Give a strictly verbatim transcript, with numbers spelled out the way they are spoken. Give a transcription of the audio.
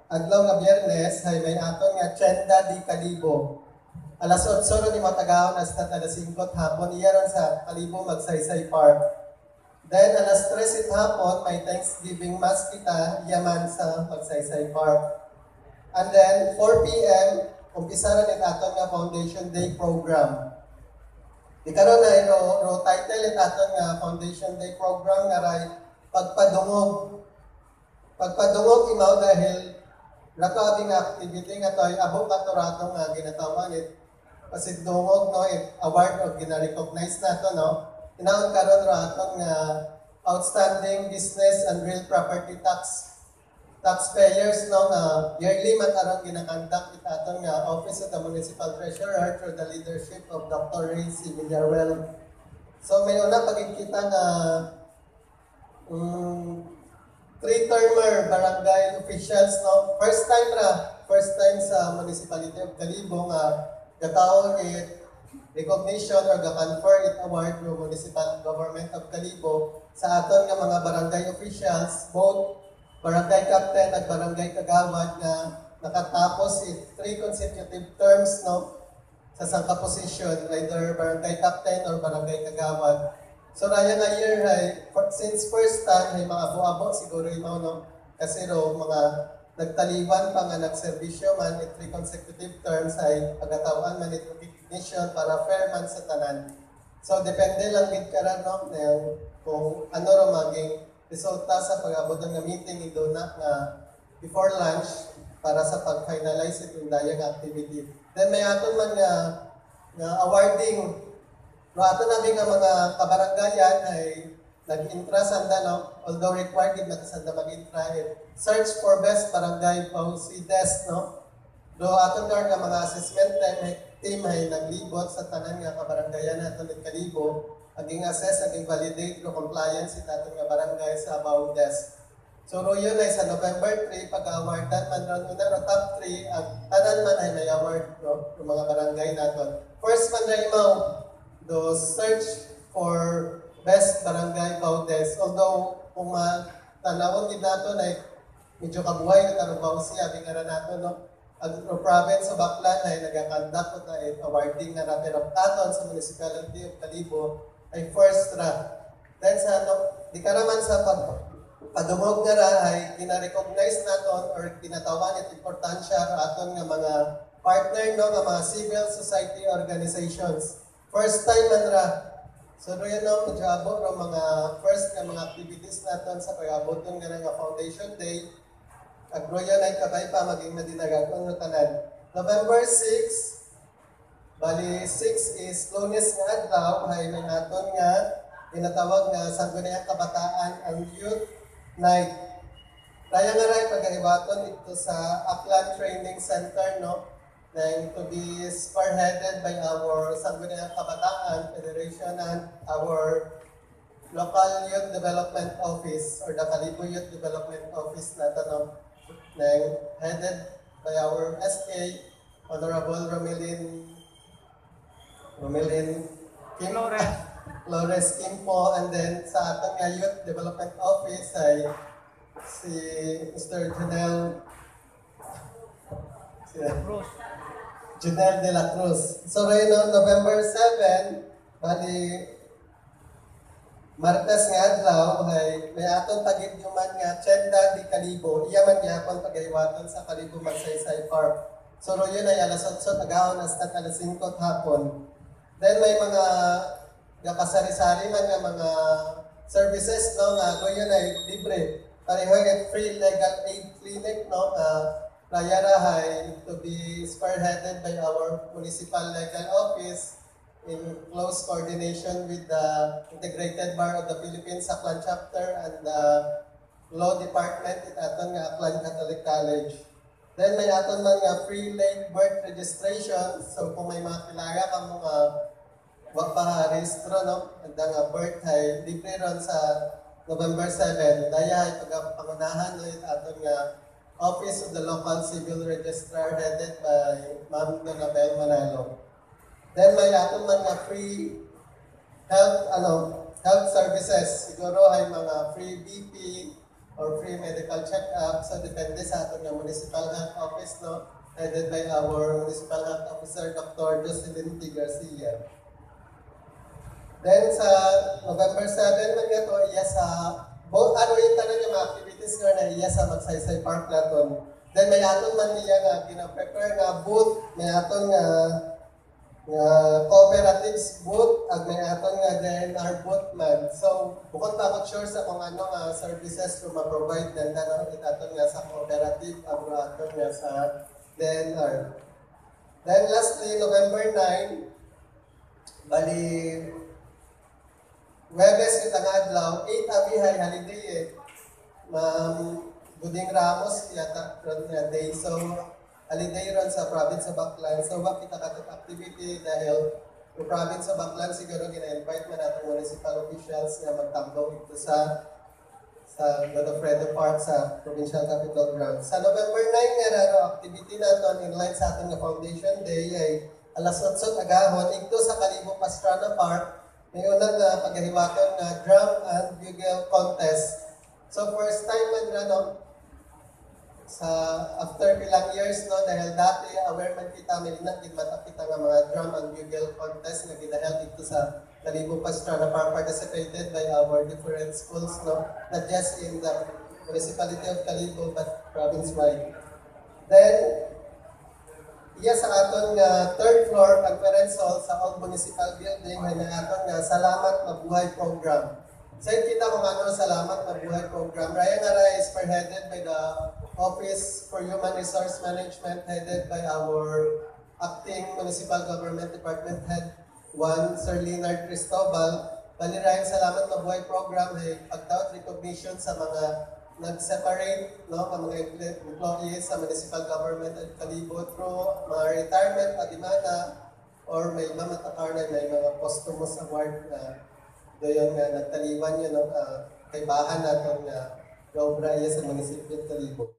adlaw nga Biyernes hay may aton nga Tienda di Kalibo. Alas otso ron ni matagahon hasta alas singko hapon iya ron sa Kalibo Magsaysay Park. Then alas tres it hapon may Thanksgiving Mass kita yaman sa Magsaysay Park. And then four p m umpisa ron it aton nga Foundation Day program. Di karon na ro, ro title it aton nga Foundation Day program nga ray pagpadungog. Pagpadungog imaw dahil rato ating activity nga toy abo katorato nga ginatawag it pasidungog no it award o gina-recognize nato no. Inaon karon ro aton nga outstanding business and real property tax taxpayers no nga yearly man aron ginakandak it aton nga Office of the Municipal Treasurer through the leadership of Doctor Ray C. Villarreal. So may una pagkikita nga um, three-termer barangay officials no first time ra first time sa Municipality of Kalibo nga gataon it recognition or ga-confer it award ng Municipal Government of Kalibo sa aton nga mga barangay officials, both barangay captain at barangay kagawad nga nakatapos it three consecutive terms no sa sangka posisyon, either barangay captain or barangay kagawad. So raya nga year ay since first time ay mga abo-abo siguro imaw no kasi ro mga nagtaliwan pa nga nagserbisyo man it three consecutive terms ay pagatawan man it recognition para fair man sa tanan. So depende lang gid karon no kung ano ro maging resulta sa pag-abot ng meeting indo na nga before lunch para sa pag-finalize itong dayang activity. Then may aton man nga, nga awarding no ato namin nga mga kabaranggayan ay nag-intra sanda no although required gid na sanda mag-intra it search for best barangay policy desk no do aton nga mga assessment time team ay naglibot sa tanan nga kabaranggayan naton ng Kalibo aging assess aging validate no compliance sa aton nga barangay sa about desk. So ro yun ay sa November three pag-awardan man ron una ro top three at tanan man ay may award no ng mga barangay naton. First man na imaw do search for best barangay Bautes. Although kung matanawon din nato na medyo kabuhay na tarubaw siya, bingara nato no. Ang province sa Baclan ay nagakandak na it awarding na natin taton sa Municipality of Kalibo ay first ra. Then sa ano, di karaman sa pag padungog nga ra ay gina-recognize naton or ginatawan it importansya aton nga mga partner no nga mga civil society organizations. First time man ra. So royan no medyo abot ro mga first nga mga activities naton sa pag-aboton nga nga Foundation Day. Ag royan ay kabay pa maging madinagagon no tanan. November six bali six is Lunes nga adlaw hay may naton nga ginatawag nga Sangguniang Kabataan ang Youth Night. Kaya nga ray pag-ibaton ito sa Aklan Training Center no. Then to be spearheaded by our Sangguniang Kabataan Federation and our local youth development office or the Kalibo Youth Development Office na tanong. Then headed by our S K, Honorable Romilin Romilin Kim Flores. Flores Kimpo, and then sa atong nga Youth Development Office ay si Mister Janel si Cruz. Junel de la Cruz. So right now, November seventh, bali Martes nga adlaw ay may aton pagidyoman nga Tienda di Kalibo. Iya man gyapon pagahiwaton sa Kalibo Magsaysay Park. So ro yun ay alas otso tagahon hasta alas singko hapon. Then may mga nakasari-sari man nga mga services no nga ro yun ay libre. Pareho at free legal aid clinic no uh, Rayarahay to be spearheaded by our Municipal Legal Office in close coordination with the Integrated Bar of the Philippines Aklan Chapter and the Law Department at aton nga Aklan Catholic College. Then may aton man nga free late birth registration. So kung may mga kilala ka mga wag pa rehistro no, and nga birth ay libre ron sa November seventh. Daya ay pagpangunahan no it aton nga Office of the Local Civil Registrar headed by Ma'am Donabel Manalo. Then may aton man nga free health ano health services. Siguro ay mga free B P, or free medical check-up. So depende sa ating municipal health office, no? Headed by our municipal health officer, Doctor Jocelyn T. Garcia. Then sa November seventh, man nga to, iya sa, both ano yung tanong yung mga activities nga na iya sa Magsaysay Park naton. Then may aton man niya nga, gina-prepare nga booth, may aton nga, nga cooperatives booth, at may aton nga D N R booth man. So, bukod pa ako sure sa kung ano nga services to ma-provide dan tanong itaton nga sa cooperative, ang aton nga sa D N R. Then lastly, November ninth, bali, Webes yung tangadlaw, eight abihay holiday eh. Ma'am Buding Ramos yata ron nga day. So, holiday ron sa province sa Baclan. So, bakit kita katong activity dahil yung province sa Baclan siguro gina-invite man natin municipal officials na magtambaw ito sa sa Godofredo Park sa Provincial Capitol Grounds. Sa November ninth nga na activity natin in line sa ating Foundation Day ay alas otso agahon ito sa Kalibo Pastrana Park. May unang uh, paghahiwaton na drum and bugle contest. So first time man na no, sa after ilang years no, dahil dati aware man kita, may linagin mata kita nga mga drum and bugle contest na ginaheld dito sa Kalibo Pastrana Park, participated by our different schools, no, not just in the municipality of Kalibo but province-wide. Then, iya sa aton nga third floor conference hall sa old municipal building ay na aton nga Salamat Mabuhay program. Sa kita kung ano Salamat Mabuhay program. Raya nga raya is spearheaded by the Office for Human Resource Management, headed by our acting municipal government department head one Sir Leonard Cristobal. Bali raya Salamat Mabuhay program ay pagdaot recognition sa mga nag-separate no, ang mga employees sa municipal government at Kalibo through mga retirement, adimana, or may mga matakar na may mga posthumous award na doon nga nagtaliwan yun, no, uh, kay bahan natin na uh, gaobra iya sa municipal Kalibo.